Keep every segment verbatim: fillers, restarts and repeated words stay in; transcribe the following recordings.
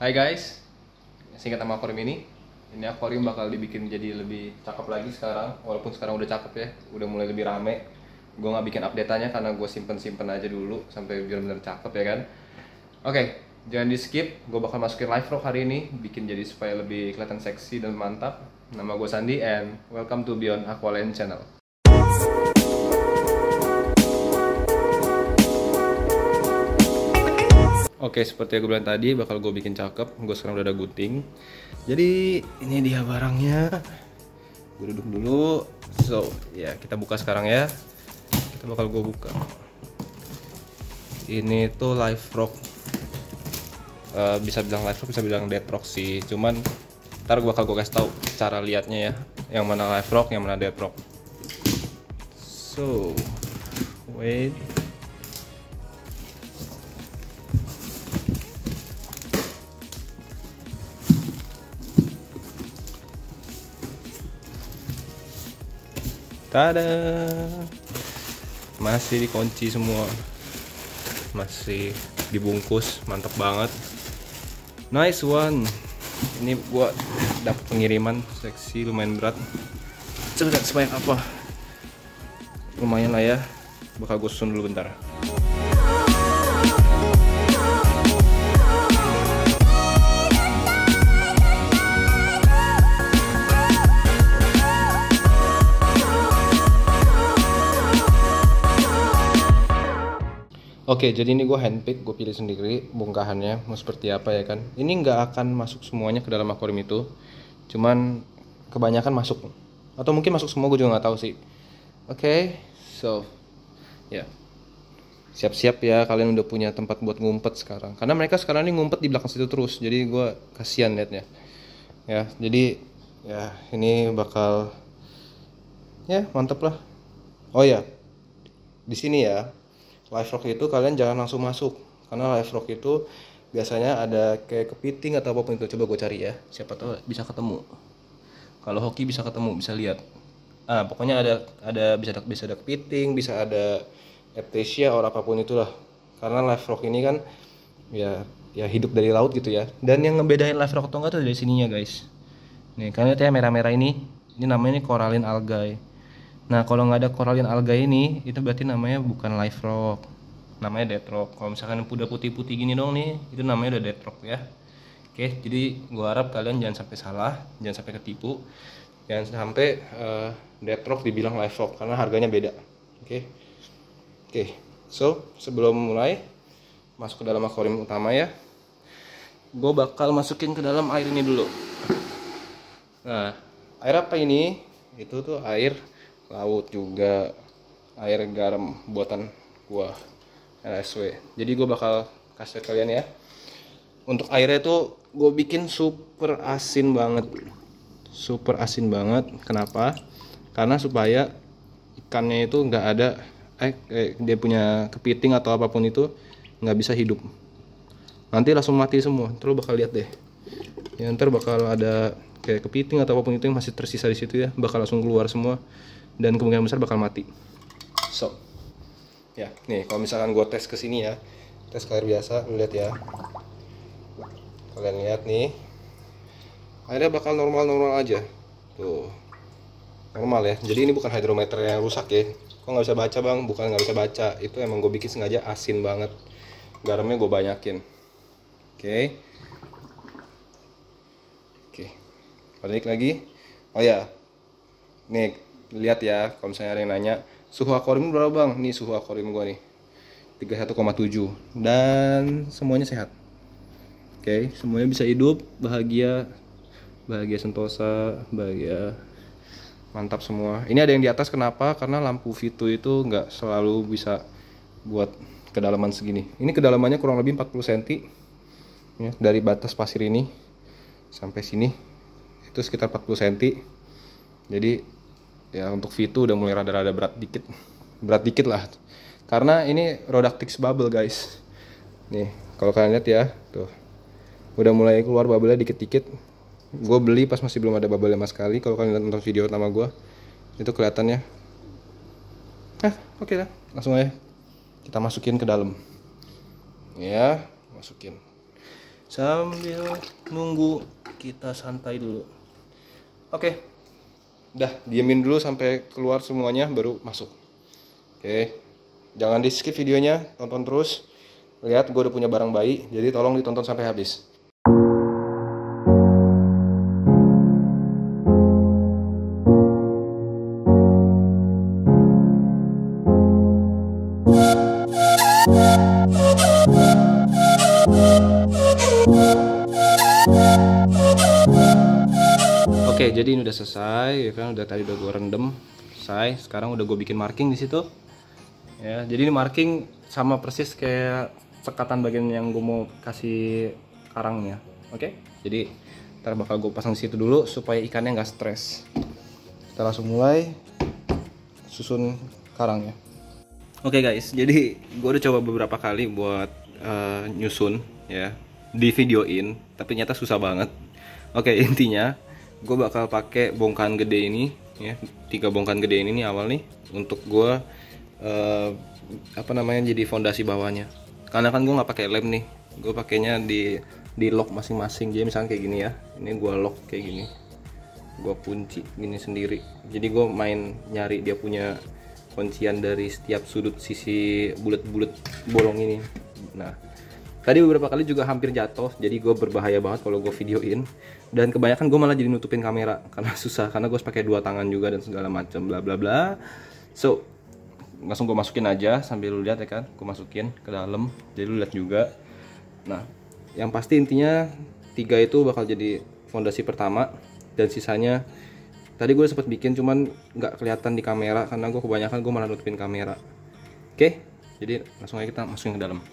Hai guys, singkat nama akuarium ini. Ini akuarium bakal dibikin jadi lebih cakep lagi sekarang. Walaupun sekarang udah cakep ya, udah mulai lebih rame. Gue nggak bikin update-nya karena gue simpen-simpen aja dulu sampai benar-benar cakep ya kan. Oke, jangan di skip. Gue bakal masukin live rock hari ini, bikin jadi supaya lebih kelihatan seksi dan mantap. Nama gue Sandi and welcome to Beyond Aqualand Channel. Oke, seperti yang gue bilang tadi, bakal gue bikin cakep. Gue sekarang udah ada gunting. Jadi ini dia barangnya. Gue duduk dulu. So, ya kita buka sekarang ya. Kita bakal gue buka. Ini tuh live rock. Uh, bisa bilang live rock, bisa bilang dead rock sih. Cuman ntar gue bakal gue kasih tahu cara liatnya ya. Yang mana live rock, yang mana dead rock. So, wait. Tada, masih dikunci semua, masih dibungkus, mantap banget, nice one. Ini buat dapat pengiriman seksi lumayan berat, coba lihat sebanyak apa, lumayan lah ya, bakal gue susun dulu bentar. Oke, jadi ini gue handpick, gue pilih sendiri bongkahannya mau seperti apa ya kan. Ini nggak akan masuk semuanya ke dalam akuarium itu, cuman kebanyakan masuk, atau mungkin masuk semua, gue juga nggak tahu sih. Oke, so ya, siap-siap ya, kalian udah punya tempat buat ngumpet sekarang. Karena mereka sekarang ini ngumpet di belakang situ terus, jadi gue kasihan liatnya. Ya, jadi ya ini bakal ya mantep lah. Oh ya, di sini ya. Live rock itu kalian jangan langsung masuk, karena live rock itu biasanya ada kayak kepiting atau apapun itu. Coba gue cari ya, siapa tahu bisa ketemu. Kalau hoki bisa ketemu, bisa lihat. Ah, pokoknya ada ada bisa ada bisa ada kepiting, bisa ada eptesia atau apapun itulah. Karena live rock ini kan ya ya hidup dari laut gitu ya. Dan yang ngebedain live rock atau enggak tuh dari sininya guys. Nih, kalian lihat ya merah-merah ini, ini namanya coralline algae. Nah, kalau nggak ada coralline algae ini, itu berarti namanya bukan live rock, namanya dead rock. Kalau misalkan udah putih-putih gini dong nih, itu namanya udah dead rock ya. Oke, jadi gua harap kalian jangan sampai salah, jangan sampai ketipu, jangan sampai uh, dead rock dibilang live rock karena harganya beda. Oke, oke. So sebelum mulai masuk ke dalam akuarium utama ya, gue bakal masukin ke dalam air ini dulu. Nah, air apa ini? Itu tuh air laut juga, air garam buatan gua R S W. Jadi gua bakal kasih kalian ya. Untuk airnya tuh gue bikin super asin banget, super asin banget. Kenapa? Karena supaya ikannya itu nggak ada eh, eh dia punya kepiting atau apapun itu nggak bisa hidup. Nanti langsung mati semua. Terus bakal lihat deh. Ya, ntar bakal ada kayak kepiting atau apapun itu yang masih tersisa di situ ya, bakal langsung keluar semua. Dan kemungkinan besar bakal mati. So, ya, nih kalau misalkan gue tes ke sini ya, tes air biasa, lu lihat ya. Kalian lihat nih, airnya bakal normal-normal aja, tuh, normal ya. Jadi ini bukan hidrometer yang rusak ya. Kok nggak bisa baca bang? Bukan nggak bisa baca, itu emang gue bikin sengaja asin banget. Garamnya gue banyakin. Oke, oke, balik lagi. Oh ya, nih. Lihat ya, kalau misalnya ada yang nanya suhu akuarium berapa bang? Nih suhu akuarium gua nih tiga puluh satu koma tujuh dan semuanya sehat. Oke, semuanya bisa hidup, bahagia, bahagia sentosa, bahagia, mantap semua. Ini ada yang di atas, kenapa? Karena lampu Vito itu nggak selalu bisa buat kedalaman segini. Ini kedalamannya kurang lebih empat puluh sentimeter ya, dari batas pasir ini sampai sini itu sekitar empat puluh sentimeter. Jadi ya untuk Vito udah mulai rada-rada berat dikit, berat dikit lah, karena ini Rhodactylus bubble guys. Nih kalau kalian lihat ya, tuh udah mulai keluar bubble-nya dikit-dikit. Gue beli pas masih belum ada bubble sama sekali. Kalau kalian lihat nonton video pertama gue, itu kelihatannya. Nah, oke okay lah, langsung aja kita masukin ke dalam. Ya, masukin. sambil nunggu kita santai dulu. Oke, udah diemin dulu sampai keluar semuanya baru masuk. Oke, jangan di skip videonya, tonton terus. Lihat, gue udah punya barang bayi, jadi tolong ditonton sampai habis. Oke, jadi ini udah selesai, ya kan? Udah tadi udah gue rendem, selesai. Sekarang udah gue bikin marking di situ. Ya, jadi ini marking sama persis kayak sekatan bagian yang gue mau kasih karangnya. Oke, jadi ntar bakal gue pasang di situ dulu supaya ikannya nggak stres. Kita langsung mulai susun karangnya. Oke guys, jadi gue udah coba beberapa kali buat uh, nyusun ya, di videoin, tapi ternyata susah banget. Oke, intinya gue bakal pakai bongkahan gede ini ya, tiga bongkahan gede ini nih awal nih untuk gue uh, apa namanya jadi fondasi bawahnya. Karena kan gue nggak pakai lem nih, gue pakainya di di lock masing-masing. Jadi misalnya kayak gini ya, ini gue lock kayak gini, gue kunci gini sendiri. Jadi gue main nyari dia punya kuncian dari setiap sudut sisi bulat-bulat bolong ini. Nah, tadi beberapa kali juga hampir jatuh, jadi gue berbahaya banget kalau gue videoin. Dan kebanyakan gue malah jadi nutupin kamera karena susah, karena gue harus pakai dua tangan juga dan segala macam bla bla bla. So langsung gue masukin aja sambil lu lihat ya kan, gue masukin ke dalam, jadi lu lihat juga. Nah, yang pasti intinya tiga itu bakal jadi fondasi pertama, dan sisanya tadi gue sempat bikin cuman nggak kelihatan di kamera karena gue kebanyakan gue malah nutupin kamera. Oke, jadi langsung aja kita masukin ke dalam.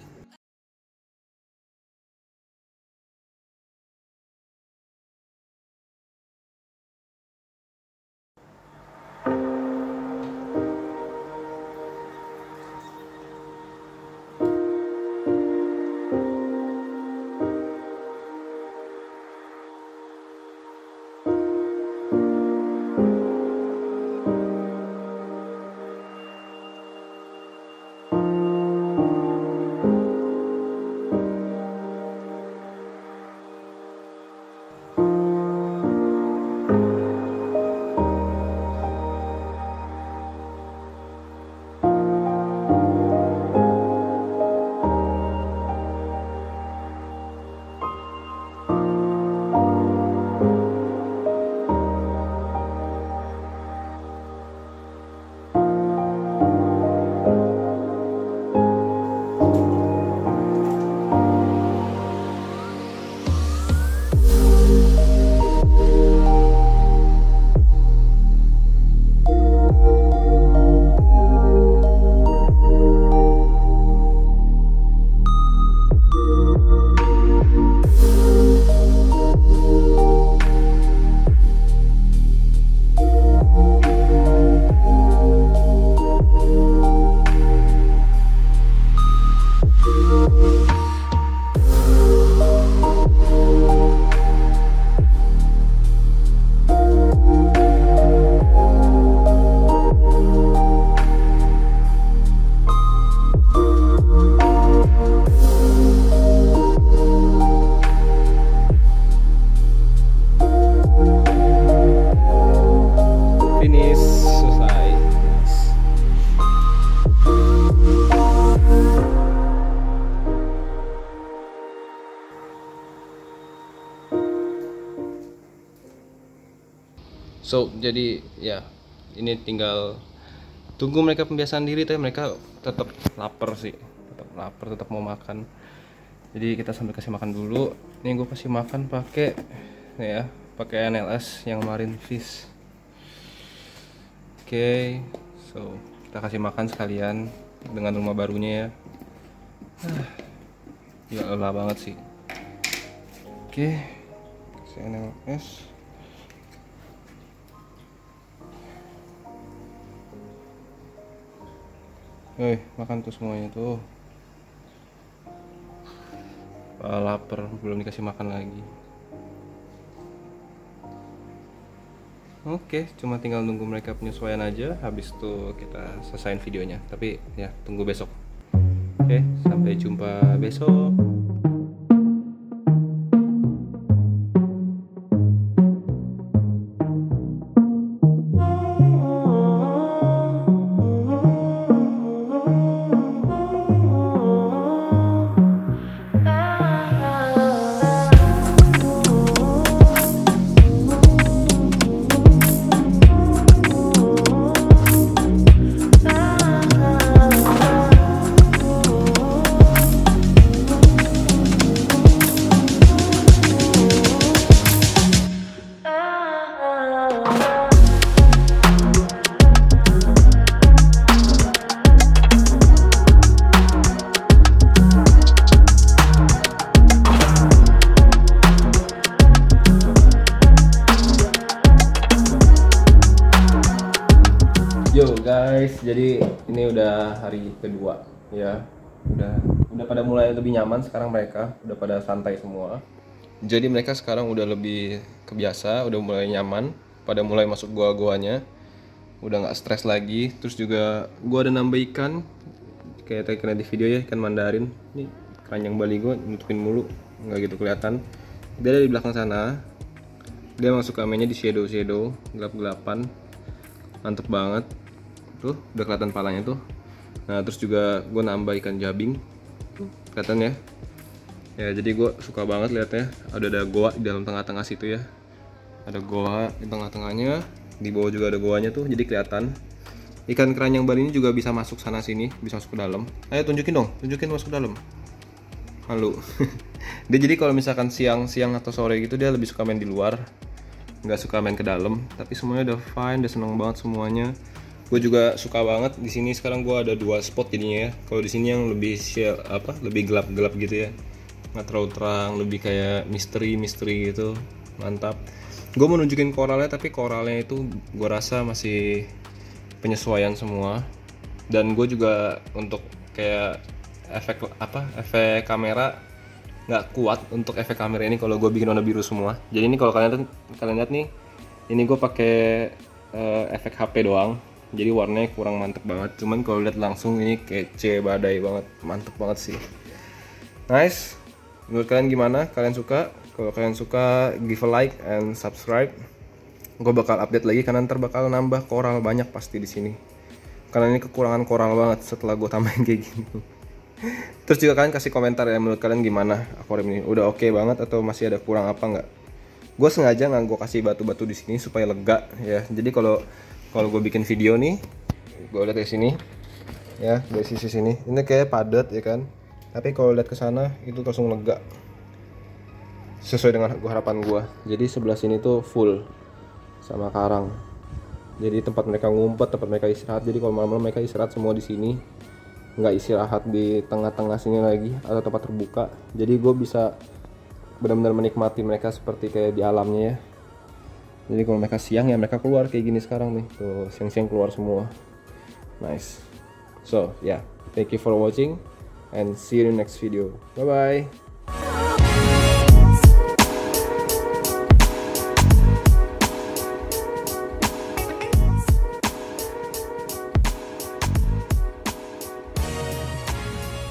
So jadi ya ini tinggal tunggu mereka pembiasaan diri, tapi mereka tetap lapar sih, tetap lapar, tetap mau makan. Jadi kita sambil kasih makan dulu. Ini gue kasih makan pakai ya, pakai N L S yang Marine Fish. Oke, okay, so kita kasih makan sekalian dengan rumah barunya ya. Ya lelah banget sih. Oke, okay, kasih N L S. Woi, makan tuh semuanya tuh. Ah, lapar, belum dikasih makan lagi. Oke, cuma tinggal nunggu mereka penyesuaian aja. Habis itu kita selesaiin videonya. Tapi ya, tunggu besok. Oke, sampai jumpa besok. guys, jadi ini udah hari kedua ya. Udah udah pada mulai lebih nyaman sekarang, mereka udah pada santai semua. Jadi mereka sekarang udah lebih kebiasa, udah mulai nyaman, pada mulai masuk gua-guanya. Udah nggak stres lagi. Terus juga gua ada nambah ikan kayak tadi kena di video ya, ikan mandarin. Ini keranjang Bali gua nutupin mulu, nggak gitu kelihatan. Dia ada di belakang sana. Dia masuk kamennya di shadow-shadow, gelap-gelapan. Mantep banget. Tuh, udah kelihatan palanya tuh. Nah, terus juga gue nambah ikan jabing. Tuh, kelihatan ya. Ya, jadi gue suka banget liatnya. Ada ada goa di dalam tengah-tengah situ ya. Ada goa di tengah-tengahnya. Di bawah juga ada goanya tuh, jadi kelihatan. Ikan keranjang Bali ini juga bisa masuk sana sini, bisa masuk ke dalam. Ayo tunjukin dong, tunjukin masuk ke dalam. Halo. Dia jadi kalau misalkan siang-siang atau sore gitu dia lebih suka main di luar. Nggak suka main ke dalam, tapi semuanya udah fine, udah seneng banget semuanya. Gue juga suka banget di sini. Sekarang gue ada dua spot jadinya ya. Kalau di sini yang lebih shell, apa lebih gelap-gelap gitu ya, nggak terlalu terang, lebih kayak misteri-misteri gitu, mantap. Gue mau nunjukin koralnya, tapi koralnya itu gue rasa masih penyesuaian semua. Dan gue juga untuk kayak efek apa efek kamera nggak kuat untuk efek kamera ini kalau gue bikin warna biru semua. Jadi ini kalau kalian kalian lihat nih, ini gue pakai uh, efek H P doang, jadi warnanya kurang mantep banget. Cuman kalau lihat langsung ini kece badai banget, mantep banget sih. Nice. Menurut kalian gimana? Kalian suka? Kalau kalian suka, give a like and subscribe. Gue bakal update lagi karena ntar bakal nambah koral banyak pasti di sini. Karena ini kekurangan koral banget setelah gue tambahin kayak gini. Terus juga kalian kasih komentar ya, menurut kalian gimana akuarium ini, udah oke okay banget atau masih ada kurang apa nggak? Gue sengaja nggak gue kasih batu-batu di sini supaya lega ya. Jadi kalau kalau gue bikin video nih, gue lihat dari sini ya, dari sisi sini ini kayak padat ya kan, tapi kalau lihat ke sana itu langsung lega sesuai dengan harapan gue. Jadi sebelah sini tuh full sama karang, jadi tempat mereka ngumpet, tempat mereka istirahat. Jadi kalau malam-malam mereka istirahat semua di sini, nggak istirahat di tengah-tengah sini lagi atau tempat terbuka. Jadi gue bisa benar-benar menikmati mereka seperti kayak di alamnya ya. Jadi kalau mereka siang ya mereka keluar kayak gini sekarang nih, tuh siang-siang keluar semua. Nice. So yeah, thank you for watching and see you in the next video. Bye bye.